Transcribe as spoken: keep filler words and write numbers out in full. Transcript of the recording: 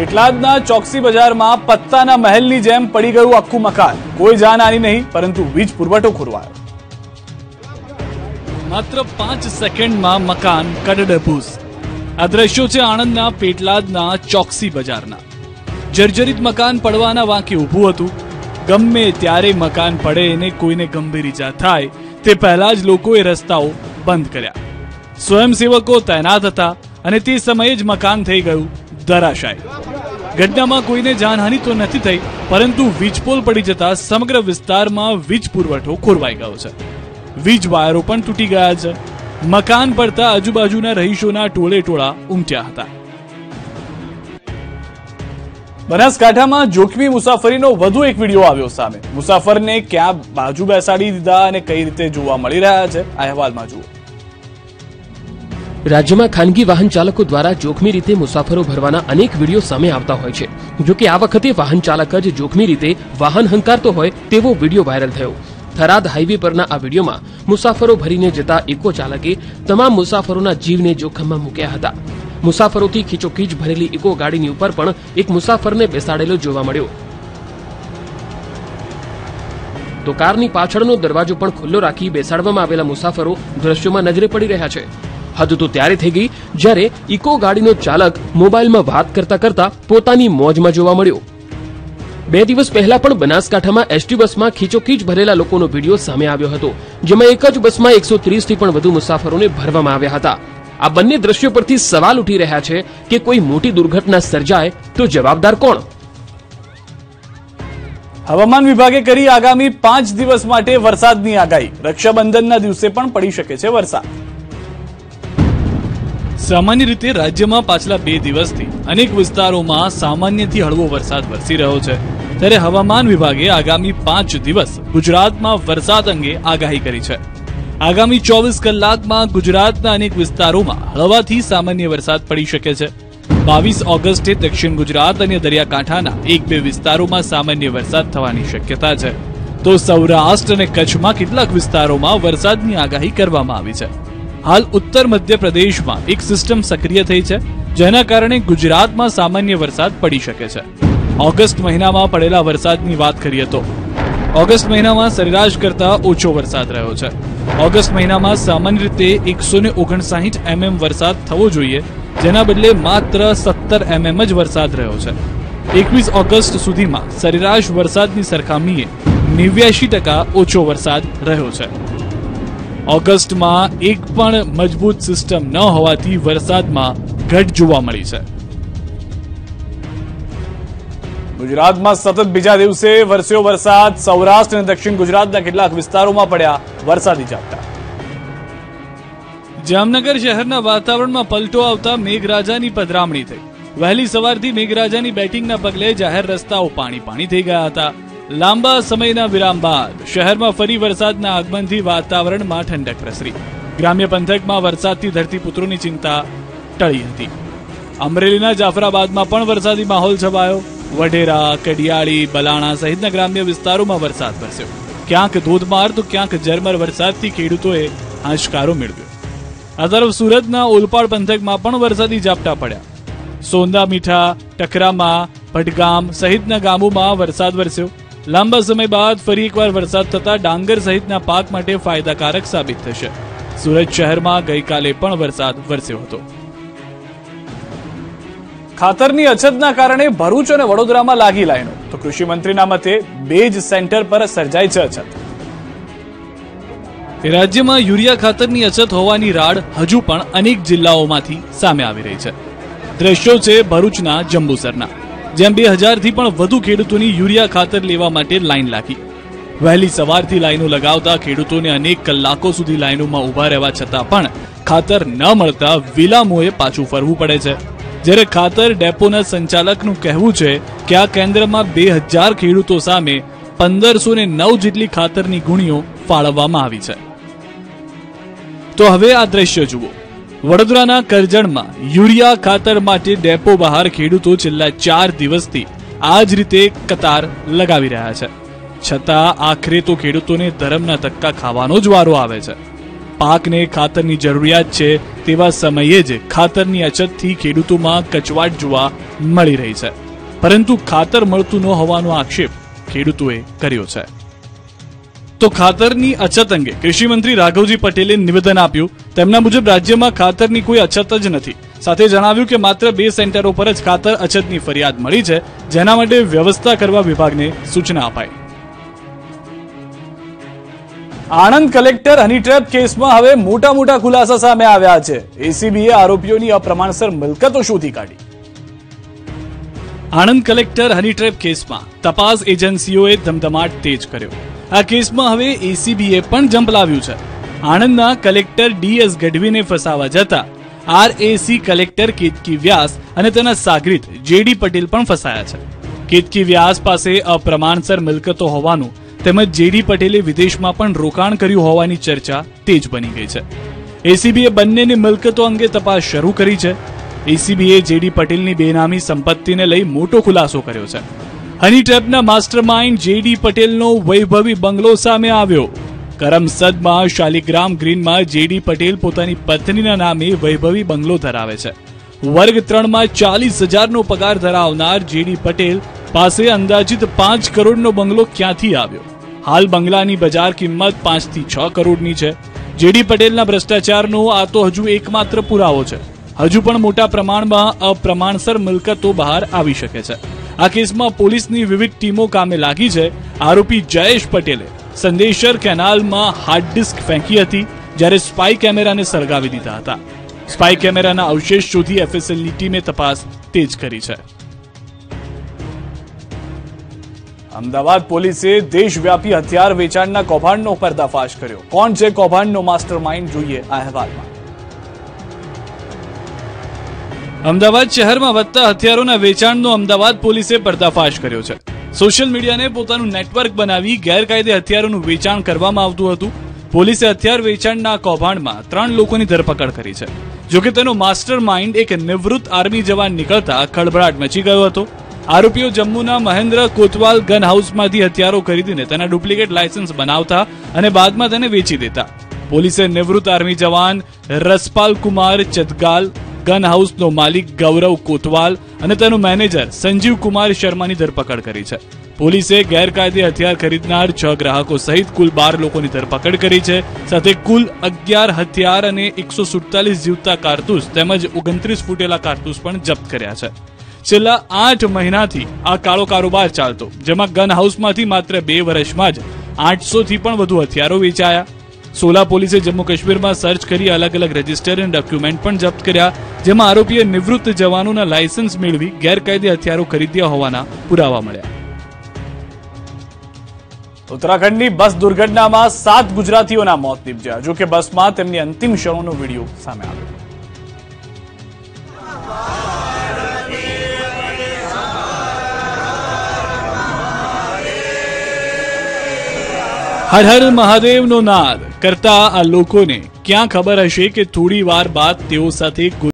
પેટલાદના ચોકસી બજારમાં પત્તાના મહેલની જેમ પડી ગયું આખું મકાન. કોઈ જાનહાની નહીં, પરંતુ વીજ પુરવઠો ખોરવાયો. માત્ર પાંચ સેકન્ડમાં મકાન કડડભૂસ. આ દ્રશ્યો છે આણંદના પેટલાદના ચોકસી બજારના. જર્જરિત મકાન પડવાના વાંકે ઊભું હતું. ગમે ત્યારે મકાન પડે અને કોઈને ગંભીર ઈજા થાય તે પહેલા જ લોકોએ રસ્તાઓ બંધ કર્યા. સ્વયંસેવકો તૈનાત હતા અને તે સમયે જ મકાન થઈ ગયું ધરાશાયી. ઘટનામાં કોઈને જાનહાનિ તો નથી થઈ, પરંતુ વીજપોલ પડી જતા સમગ્ર વિસ્તારમાં વીજ પુરવઠો ખોરવાઈ ગયો છે. વીજ વાયરો પણ તૂટી ગયા છે. મકાન પડતા આજુબાજુના રહીશોના ટોળે ટોળા ઉમટ્યા હતા. બનાસકાંઠામાં જોખમી મુસાફરીનો વધુ એક વિડીયો આવ્યો સામે. મુસાફરને ક્યાં બાજુ બેસાડી દીધા અને કઈ રીતે જોવા મળી રહ્યા છે, આ અહેવાલમાં જુઓ. રાજ્યમાં ખાનગી વાહન ચાલકો દ્વારા જોખમી રીતે મુસાફરો ભરવાના અનેક વિડીયો સામે આવતા હોય છે. જો કે આ વખતે વાહન ચાલક જ જોખમી રીતે વાહન હંકારતો હોય તેવો વિડીયો વાયરલ થયો. થરાદ હાઈવે પરના આ વિડીયોમાં મુસાફરો ભરીને જતા ઇકો ચાલકે તમામ મુસાફરોના જીવને જોખમમાં મૂક્યા હતા. મુસાફરોથી ખીચોખીચ ભરેલી ઇકો ગાડીની ઉપર પણ એક મુસાફરને બેસાડેલો જોવા મળ્યો. તો કારની પાછળનો દરવાજો પણ ખુલ્લો રાખી બેસાડવામાં આવેલા મુસાફરો દ્રશ્યોમાં નજરે પડી રહ્યા છે. હદ તો ત્યારે થઈ ગઈ જ્યારે ઇકો ગાડીનો ચાલક મોબાઈલમાં વાત કરતા કરતા પોતાની મોજમાં જોવા મળ્યો. બે દિવસ પહેલા પણ બનાસકાંઠામાં એસટી બસમાં ખીચોખીચ ભરેલા લોકોનો વિડીયો સામે આવ્યો હતો, જેમાં એક જ બસમાં એકસો ત્રીસ થી પણ વધુ મુસાફરોને ભરવામાં આવ્યા હતા. આ બંને દ્રશ્યો પરથી સવાલ ઉઠી રહ્યા છે કે કોઈ મોટી દુર્ઘટના સર્જાય તો જવાબદાર કોણ? હવામાન વિભાગે કરી આગામી પાંચ દિવસ માટે વરસાદની આગાહી. રક્ષાબંધનના દિવસે પણ પડી શકે છે વરસાદ. સામાન્ય રીતે રાજ્યમાં પાછલા બે દિવસથી અનેક વિસ્તારોમાં સામાન્યથી હળવો વરસાદ વરસી રહ્યો છે. ત્યારે હવામાન વિભાગે આગામી પાંચ દિવસ ગુજરાતમાં વરસાદ અંગે આગાહી કરી છે. આગામી ચોવીસ કલાકમાં ગુજરાતના અનેક વિસ્તારોમાં હળવાથી સામાન્ય વરસાદ પડી શકે છે. બાવીસ ઓગસ્ટે દક્ષિણ ગુજરાત અને દરિયાકાંઠાના એક બે વિસ્તારોમાં સામાન્ય વરસાદ થવાની શક્યતા છે. તો સૌરાષ્ટ્ર અને કચ્છમાં કેટલાક વિસ્તારોમાં વરસાદની આગાહી કરવામાં આવી છે. હાલ ઉત્તર મધ્ય પ્રદેશમાં એક સિસ્ટમ સક્રિય થઈ છે, જેના કારણે ગુજરાતમાં સામાન્ય વરસાદ પડી શકે છે. ઓગસ્ટ મહિનામાં પડેલા વરસાદની વાત કરીએ તો ઓગસ્ટ મહિનામાં સરેરાશ કરતા ઓછો વરસાદ રહ્યો છે. ઓગસ્ટ મહિનામાં સામાન્ય રીતે એકસો ને ઓગણસાહીઠ એમએમ વરસાદ થવો જોઈએ, જેના બદલે માત્ર સત્તર એમએમ જ વરસાદ રહ્યો છે. એકવીસ ઓગસ્ટ સુધીમાં સરેરાશ વરસાદની સરખામણીએ નેવ્યાસી ટકા ઓછો વરસાદ રહ્યો છે. ઓગસ્ટમાં એક પણ મજબૂત સિસ્ટમ ન હોવાથી વરસાદમાં ઘટ જોવા મળી છે. ગુજરાતમાં સતત બીજા દિવસે વરસ્યો વરસાદ. સૌરાષ્ટ્ર અને દક્ષિણ ગુજરાતના કેટલાક વિસ્તારોમાં પડ્યા વરસાદી ઝાપટા. જામનગર શહેરના વાતાવરણમાં પલટો આવતા મેઘરાજાની પધરામણી થઈ. વહેલી સવારથી મેઘરાજાની બેટિંગના પગલે જાહેર રસ્તાઓ પાણી પાણી થઈ ગયા હતા. લાંબા સમયના વિરામ બાદ શહેરમાં ફરી વરસાદના આગમનથી વાતાવરણમાં ઠંડક પ્રસરી. ગ્રામ્ય પંથકમાં વરસાદથી ધરતીપુત્રોની ચિંતા ટળી હતી. અમરેલીના જાફરાબાદમાં પણ વરસાદી માહોલ છવાયો. વઢેરા, કડિયાળી, બલાણા સહિતના ગ્રામ્ય વિસ્તારોમાં વરસાદ વરસ્યો. ક્યાંક ધોધમાર તો ક્યાંક ઝરમર વરસાદથી ખેડૂતોએ હાશકારો મેળવ્યો. આ તરફ સુરતના ઓલપાડ પંથકમાં પણ વરસાદી ઝાપટા પડ્યા. સોંદા મીઠા, ટકરામાં, ભટગામ સહિતના ગામોમાં વરસાદ વરસ્યો. લાંબા સમય બાદ ફરી એકવાર વરસાદ થતા ડાંગર સહિતના પાક માટે ફાયદાકારક સાબિત થશે. સુરત શહેરમાં ગઈકાલે પણ વરસાદ વરસ્યો હતો. ખાતરની અછતના કારણે ભરૂચ અને વડોદરામાં લાગી લાઈનો, તો કૃષિ મંત્રીના મતે બેજ સેન્ટર પર સર્જાઈ છે અછત. રાજ્યમાં યુરિયા ખાતરની અછત હોવાની રાડ હજુ પણ અનેક જિલ્લાઓમાંથી સામે આવી રહી છે. દ્રશ્યો છે ભરૂચના જંબુસરના, જેમ બે હજારથી પણ વધુ ખેડૂતોની યુરિયા ખાતર લેવા માટે લાઈન લાગી. વહેલી સવારથી લાઈનો લગાવતા ખેડૂતોને અનેક કલાકો સુધી લાઈનોમાં ઉભા રહેવા છતાં પણ ખાતર ન મળતા વિલામોએ પાછું ફરવું પડે છે. જ્યારે ખાતર ડેપોના સંચાલકનું કહેવું છે કે આ કેન્દ્રમાં બે હજાર ખેડૂતો સામે પંદરસો ને નવ જેટલી ખાતરની ગુણીઓ ફાળવવામાં આવી છે. તો હવે આ દ્રશ્ય જુઓ. વડોદરાના કરજણમાં યુરિયા ખાતર માટે ડેપો બહાર ખેડૂતો છેલ્લા ચાર દિવસથી આ જ રીતે કતાર લગાવી રહ્યા છે. છતાં આખરે તો ખેડૂતોને ધરમના ધક્કા ખાવાનો જ વારો આવે છે. પાકને ખાતરની જરૂરિયાત છે તેવા સમયે જ ખાતરની અછતથી ખેડૂતોમાં કચવાટ જોવા મળી રહી છે, પરંતુ ખાતર મળતું ન હોવાનો આક્ષેપ ખેડૂતોએ કર્યો છે. તો ખાતરની અછત અંગે કૃષિ મંત્રી રાઘવજી પટેલે નિવેદન આપ્યું. તેમના મુજબ રાજ્યમાં ખાતરની કોઈ અછત જ નથી. સાથે જણાવ્યું કે માત્ર બે સેન્ટરો પર જ ખાતર અછતની ફરિયાદ મળી છે, જેના માટે વ્યવસ્થા કરવા વિભાગને સૂચના અપાઈ. આણંદ કલેક્ટર હની ટ્રેપ કેસમાં હવે મોટા મોટા ખુલાસા સામે આવ્યા છે. એસીબીએ આરોપીઓની અપ્રમાણસર મિલકતો શોધી કાઢી. આણંદ કલેક્ટર હની ટ્રેપ કેસમાં તપાસ એજન્સીઓએ ધમધમાટ તેજ કર્યો. આ કેસમાં હવે એસીબીએ પણ જંપ લાવ્યું છે. આણંદના કલેક્ટર ડીએસ ગઢવીને ફસાવા જતા આરએસી કલેક્ટર કેતકી વ્યાસ અને તેના સાગરીત જેડી પટેલ પણ ફસાયા છે. કેતકી વ્યાસ પાસે અપ્રમાણસર મિલકતો હોવાનું તેમજ જેડી પટેલે વિદેશમાં પણ રોકાણ કર્યું હોવાની ચર્ચા તેજ બની ગઈ છે. એસીબીએ બંનેની મિલકતો અંગે તપાસ શરૂ કરી છે. એસીબીએ જેડી પટેલની બેનામી સંપત્તિને લઈ મોટો ખુલાસો કર્યો છે. હની ટ્રેપના માસ્ટરમાઇન્ડ જેડી પટેલનો વૈભવી બંગલો સામે આવ્યો. કરમસદમાં શાલિગ્રામ ગ્રીનમાં જેડી પટેલ પોતાની પત્નીના નામે વૈભવી બંગલો ધરાવે છે. વર્ગ ત્રણમાં ચાલીસ હજારનો પગાર ધરાવનાર જેડી પટેલ પાસે અંદાજિત પાંચ કરોડનો બંગલો ક્યાંથી આવ્યો? હાલ બંગલાની બજાર કિંમત પાંચ થી છ કરોડની છે. જેડી પટેલના ભ્રષ્ટાચારનો આ તો હજુ એકમાત્ર પુરાવો છે. હજુ પણ મોટા પ્રમાણમાં અપ્રમાણસર મિલકતો બહાર આવી શકે છે. આ કેસમાં પોલીસની વિવિધ ટીમો કામે લાગી છે. આરોપી જયેશ પટેલે સંદેશર કેનાલમાં હાર્ડ ડિસ્ક ફેંકી હતી, જ્યારે સ્પાય કેમેરાને સળગાવી દીધા હતા. સ્પાય કેમેરાના અવશેષ શોધી એફએસએલની ટીમે તપાસ તેજ કરી છે. અમદાવાદ પોલીસે દેશવ્યાપી હથિયાર વેચાણના કૌભાંડનો પર્દાફાશ કર્યો. કોણ છે કૌભાંડનો માસ્ટરમાઇન્ડ, જોઈએ આ અહેવાલમાં. અમદાવાદ શહેરમાં વધતા હથિયારોના વેચાણનો અમદાવાદ પોલીસે પર્દાફાશ કર્યો છે. સોશિયલ મીડિયાને પોતાનું નેટવર્ક બનાવી ગેરકાયદે હથિયારોનું વેચાણ કરવામાં આવતું હતું. પોલીસે હથિયાર વેચાણના કૌભાંડમાં ત્રણ લોકોની ધરપકડ કરી છે. જોકે તેનો માસ્ટર માઇન્ડ એક નિવૃત્ત આર્મી જવાન નીકળતા ખળભળાટ મચી ગયો હતો. આરોપીઓ જમ્મુના મહેન્દ્ર કોતવાલ ગન હાઉસમાંથી હથિયારો ખરીદીને તેના ડુપ્લિકેટ લાયસન્સ બનાવતા અને બાદમાં તેને વેચી દેતા. પોલીસે નિવૃત્ત આર્મી જવાન રસપાલ કુમાર ચદગાલ, ગન હાઉસનો માલિક ગૌરવ કોતવાલ અને તેનો મેનેજર સંજીવ કુમાર શર્માની ધરપકડ કરી છે. પોલીસે ગેરકાયદે હથિયાર ખરીદનાર છ ગ્રાહકો સહિત કુલ બાર લોકોની ધરપકડ કરી છે. સાથે કુલ અગિયાર હથિયાર અને એકસો સુડતાલીસ જીવતા કારતૂસ તેમજ ઓગણત્રીસ ફૂટેલા કારતૂસ પણ જપ્ત કર્યા છે. છેલ્લા આઠ મહિનાથી આ કાળો કારોબાર ચાલતો, જેમાં ગન હાઉસમાંથી માત્ર બે વર્ષમાં જ આઠસો થી પણ વધુ હથિયારો વેચાયા. સોલા પોલીસે જમ્મુ કાશ્મીરમાં સર્ચ કરી અલગ અલગ રજિસ્ટર અને ડોક્યુમેન્ટ પણ જપ્ત કર્યા, જેમાં આરોપીએ નિવૃત્ત જવાનોના લાયસન્સ મેળવી ગેરકાયદે હથિયારો ખરીદ્યા હોવાના પુરાવા મળ્યા. ઉત્તરાખંડની બસ દુર્ઘટનામાં સાત ગુજરાતીઓના મોત નીપજ્યા. જો કે બસમાં તેમની અંતિમ ક્ષણોનો વિડીયો સામે આવ્યો. હર હર મહાદેવનો નાદ કરતા આ લોકોને ક્યાં ખબર હશે કે થોડી વાર બાદ તેઓ સાથે